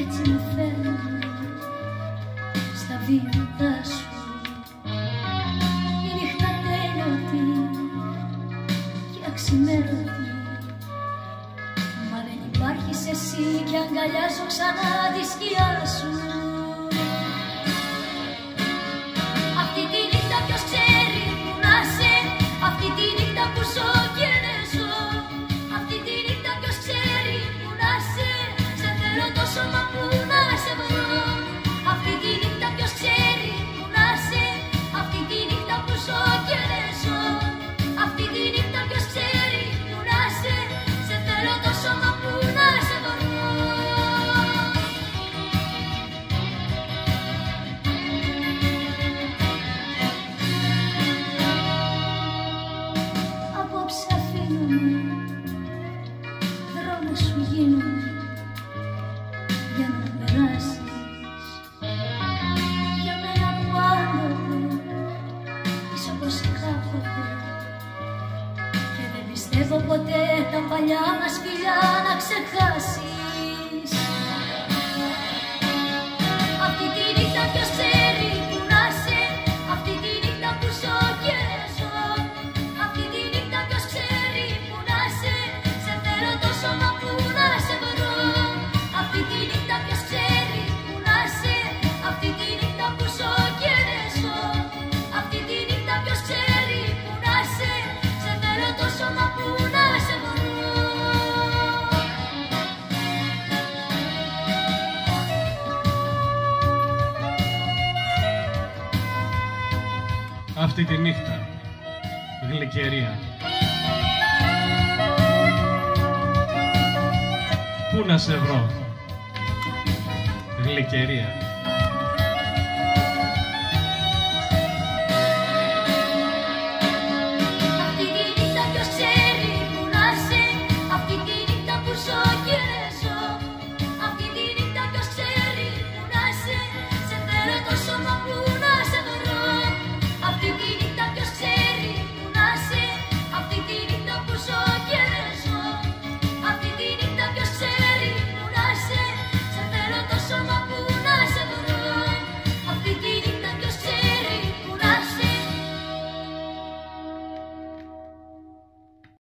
Έτσι με φέρνει στα βήματα σου. Η νύχτα τέλειωτη και αξιμέρωτη, μα δεν υπάρχεις εσύ κι αγκαλιάζω ξανά τη σκιά σου. Αυτή τη νύχτα ποιος ξέρει που να σε, αυτή τη νύχτα που ζω και δεν ζω. Αυτή τη νύχτα ποιος ξέρει που να σε θέλω τόσο μα που να σε βρω. Αυτή τη νύχτα ποιος ξέρει που να σε, αυτή τη νύχτα που ζω και δεν ζω. Αυτή τη νύχτα ποιος ξέρει που να σε θέλω τόσο μα που να σε βρω. Απόψε αφήνομαι, δρόμος σου γίνομαι για να περάσεις. Για μένα πάντοτε είσαι όπως κάποτε και δεν πιστεύω ποτέ τα παλιά μας φιλιά να ξεχάσεις. Αυτή τη νύχτα ποιος ξέρει που να σε, αυτή τη νύχτα που ζω και ζω. Αυτή τη νύχτα ποιος ξέρει που να σε θέλω τόσο μα που να σε βρω. Αυτή τη νύχτα ποιος ξέρει που να σε, αυτή τη νύχτα που ζω και δεν ζω. Αυτή τη νύχτα ποιος ξέρει που να σε θέλω τόσο μα που να σε βρω. Αυτή τη νύχτα, γλυκερία, πού να σε βρω, γλυκερία.